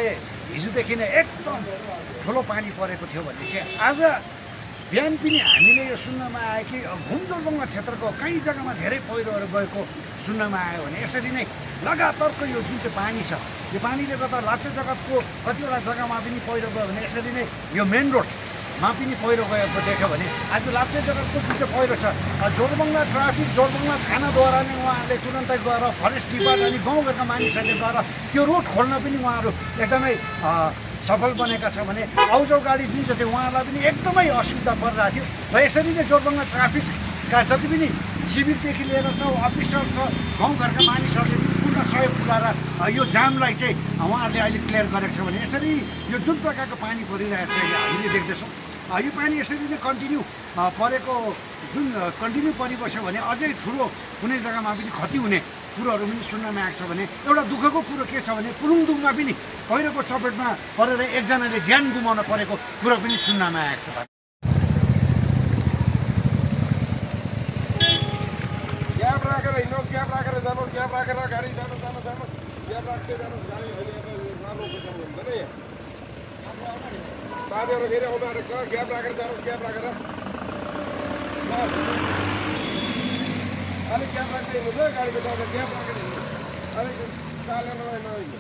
हिजोदेखि नै एकदम ठुलो पानी परेको थियो भने चाहिँ आज बिहान पनि हामीले यो सुन्नमा आयो कि घुमजोरबङ्गा क्षेत्रको कहीँ जग्गामा धेरै पहिरोहरू गएको सुन्नमा आयो भने यसरी नै लगातारको यो जुन चाहिँ पानी छ यो पानीले गर्दा लाप्चे जगतको कतिवटा जग्गामा पनि पहिरो गयो भने यसरी नै यो मेन रोडमा पनि पहिरो गएको देख्यो भने आज लाप्चे जगतको जुन चाहिँ पहिरो छ जोरबङ्गा ट्राफिक जोरबङ्गा थानाद्वारा नै उहाँहरूले तुरन्तै गएर फरेस्ट डिपार्ट अनि गाउँघरका मानिसहरूले गएर त्यो रोड खोल्न पनि उहाँहरू एकदमै सफल बनेका छ भने आउजाउ गाडी जुन चाहिँ थियो उहाँलाई पनि एकदमै असुविधा परिरहेको थियो र यसरी नै जोरबङ्गा ट्राफिकका जति पनि शिविरदेखि लिएर छ अफिसर छ गाउँघरका मानिसहरूले पनि पूर्ण सहयोग पुऱ्याएर यो जामलाई चाहिँ उहाँहरूले अहिले क्लियर गरेको छ भने यसरी यो जुन प्रकारको पानी परिरहेको छ हामीले देख्दैछौँ यो पानी यसरी नै कन्टिन्यू परेको जुन कन्टिन्यू परिबस्यो भने अझै ठुलो कुनै जग्गामा पनि क्षति हुने कुरोहरू पनि सुन्नमा आएको छ भने एउटा दुःखको कुरो के छ भने पुलुङदुङमा पनि पहिरोको चपेटमा परेर एकजनाले ज्यान गुमाउन परेको कुरो पनि सुन्नमा आएको छ। ग्याप राखेर हिँड्नुहोस्, ग्याप राखेर जानुहोस्, ग्याप राखेर गाडी जानुहोस्, ग्याप राख्दै जानुहोस्, गाडी अहिले हुँदैन बाँधेर फेरि आउनु आँटेको छ, ग्याप राखेर जानुहोस्, ग्याप राखेर अलिक ग्याप राख्दै हिँड्नुहोस् है, गाडीको टाइममा ग्याप राखेर हिँड्नुहोस्, अलिक चालेर नहिँड्नुहोस्।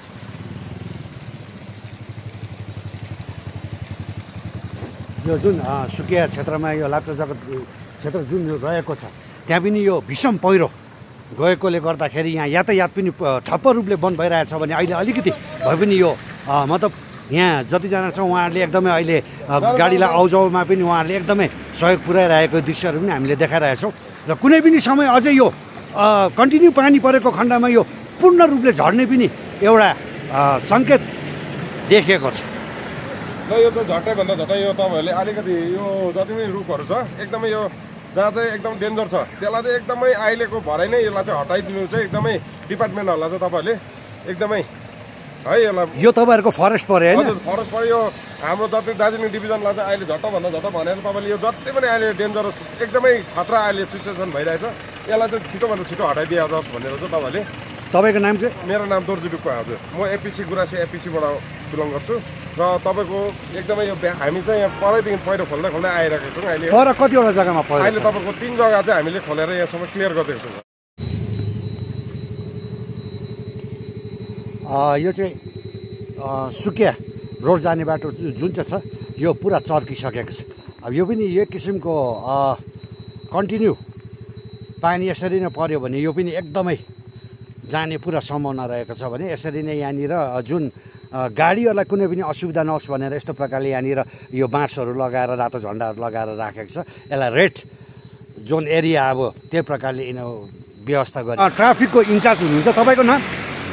यो जुन सुकिया क्षेत्रमा यो लाप्चे जगत क्षेत्र जुन रहेको छ त्यहाँ पनि यो भीषण पहिरो गएकोले गर्दाखेरि यहाँ यातायात पनि ठप्प रूपले बन्द भइरहेछ भने अहिले अलिकति भए पनि यो मतलब यहाँ जतिजना छ उहाँहरूले एकदमै अहिले गाडीलाई आउजाउमा पनि उहाँहरूले एकदमै सहयोग पुर्याइरहेको दृश्यहरू पनि हामीले देखाइरहेछौँ र कुनै पनि समय अझै यो कन्टिन्यू पानी परेको खण्डमा यो पूर्ण रूपले झर्ने पनि एउटा सङ्केत देखिएको छ। ल यो त झट्टैभन्दा झट्टै यो तपाईँहरूले अलिकति यो जति पनि रुखहरू छ एकदमै यो जहाँ चाहिँ एकदम डेन्जर छ त्यसलाई चाहिँ एकदमै अहिलेको भरै नै यसलाई चाहिँ हटाइदिनु चाहिँ एकदमै डिपार्टमेन्टहरूलाई चाहिँ तपाईँहरूले एकदमै है यसलाई यो तपाईँहरूको फरेस्ट पऱ्यो होइन? फरेस्ट पऱ्यो। यो हाम्रो जति दार्जिलिङ डिभिजनलाई चाहिँ अहिले झट्टभन्दा झट्ट भनेर तपाईँले यो जति पनि अहिले डेन्जरस एकदमै खतरा अहिले सिचुएसन भइरहेछ यसलाई चाहिँ छिटोभन्दा छिटो हटाइदियोस् भनेर चाहिँ तपाईँले। तपाईँको नाम चाहिँ? मेरो नाम दोर्जी डुक्पा हजुर, म एपिसी गुराँसी एपिसीबाट बिलङ गर्छु र तपाईँको एकदमै यो हामी चाहिँ यहाँ परैदेखि पहिरो खोल्दै खोल्दै आइरहेको छौँ अहिले। तर कतिवटा जग्गामा पर्यो? अहिले तपाईँको 3 जग्गा चाहिँ हामीले खोलेर यहाँसम्म क्लियर गरिदिएको छौँ। यो चाहिँ सुकिया रोड जाने बाटो जुन चाहिँ छ यो पुरा चर्किसकेको छ। अब यो पनि एक किसिमको कन्टिन्यू पानी यसरी नै पर्यो भने यो पनि एकदमै जाने पुरा सम्भावना रहेको छ भने यसरी नै यहाँनिर जुन गाडीहरूलाई कुनै पनि असुविधा नहोस् भनेर यस्तो प्रकारले यहाँनिर यो बाँसहरू लगाएर रातो झन्डाहरू लगाएर राखेको छ। यसलाई रेड जोन एरिया अब त्यही प्रकारले व्यवस्था गरे। ट्राफिकको इन्चार्ज हुनुहुन्छ तपाईँको नाम?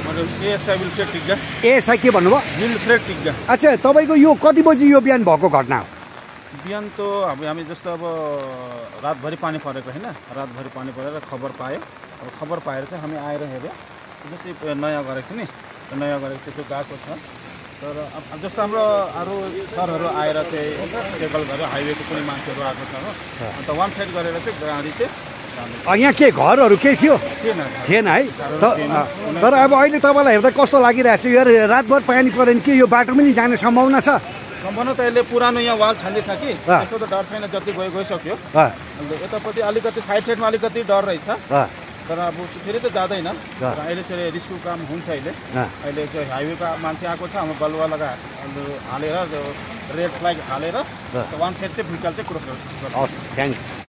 एएसआई के भन्नुभयो? विल्फ्रेड टिग्गा। अच्छा तपाईँको यो कति बजी यो बिहान भएको घटना हो? बिहान त हामी जस्तो अब रातभरि पानी परेको होइन, रातभरि पानी परेर खबर पायो। अब खबर पाएर चाहिँ हामी आएर हेऱ्यो जस्तै नयाँ गरेको थियो नि, नयाँ गरेको थियो त्यो गएको छ। तर अब जस्तो हाम्रो अरू सरहरू आएर चाहिँ टेबल गरेर हाइवेको कुनै मान्छेहरू आएको छ हो, अन्त वान साइड गरेर चाहिँ गाडी चाहिँ यहाँ के घरहरू केही थियो? थिएन है। तर अब अहिले तपाईँलाई हेर्दा कस्तो लागिरहेको छ यो रातभर पानी पऱ्यो भने के यो बाटो पनि जाने सम्भावना छ? सम्भावना त यसले पुरानो यहाँ वाल छान्दैछ कि त्यस्तो त डर छैन, जति गइसक्यो। अन्त यतापट्टि अलिकति साइडमा अलिकति डर रहेछ, तर अब फेरि त जाँदैन। अहिले चाहिँ रिस्कको काम हुन्छ। अहिले चाहिँ हाइवेका मान्छे आएको छ, हाम्रो बलुवा लगा हालेर रेड फ्ल्याग हालेर वान साइड चाहिँ भुइँचालो चाहिँ क्रस गर्छ। Thank you.